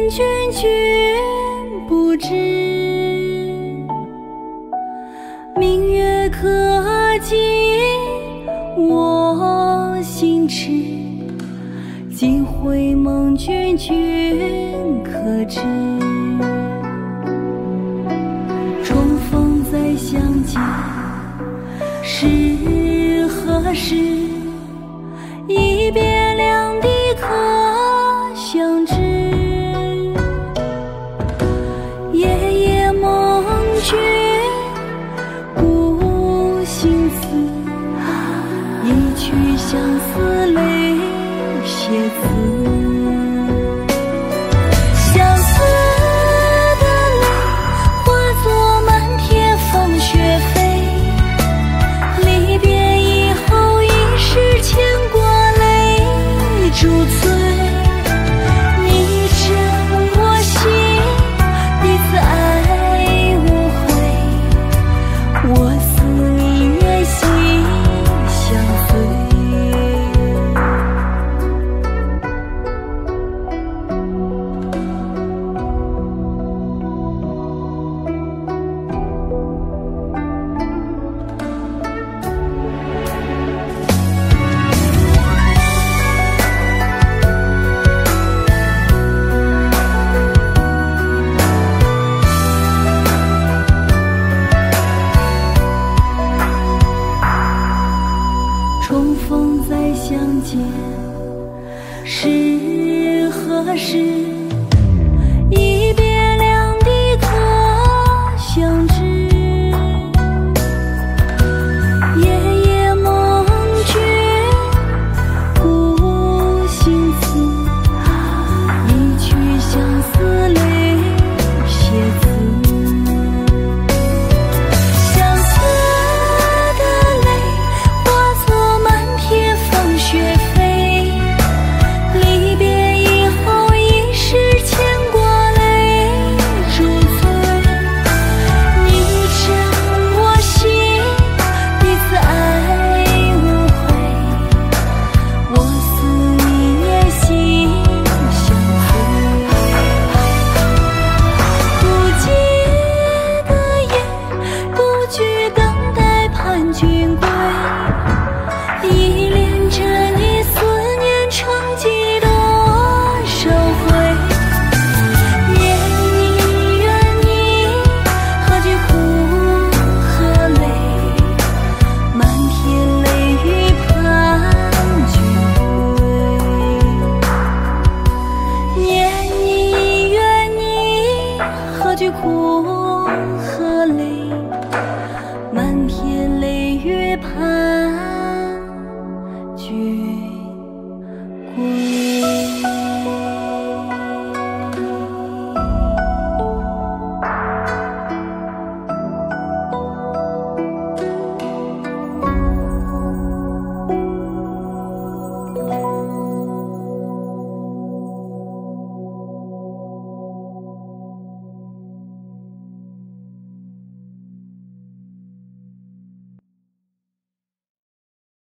君君不知，明月可寄我心痴，几回梦君君可知？重逢再相见是何时？一别两地可相知？夜夜梦君不心思，一曲相思泪写字。相思的泪化作满天风雪飞，离别以后已是牵挂泪珠醉。你真我心，彼此爱无悔，我思你愿心相随。重逢再相见是何时？一别两地可相知？夜夜梦君不心思，一曲相思泪写字。相思的泪化作满天风雪飞，离别以后已是牵挂泪珠醉。你真我心，彼此爱无悔，我思你愿心相随。不解的夜，不惧等待盼君归，依恋着你思念成疾多少回。念你怨你，何惧苦和累，满天泪雨盼君归。念你怨你，何惧苦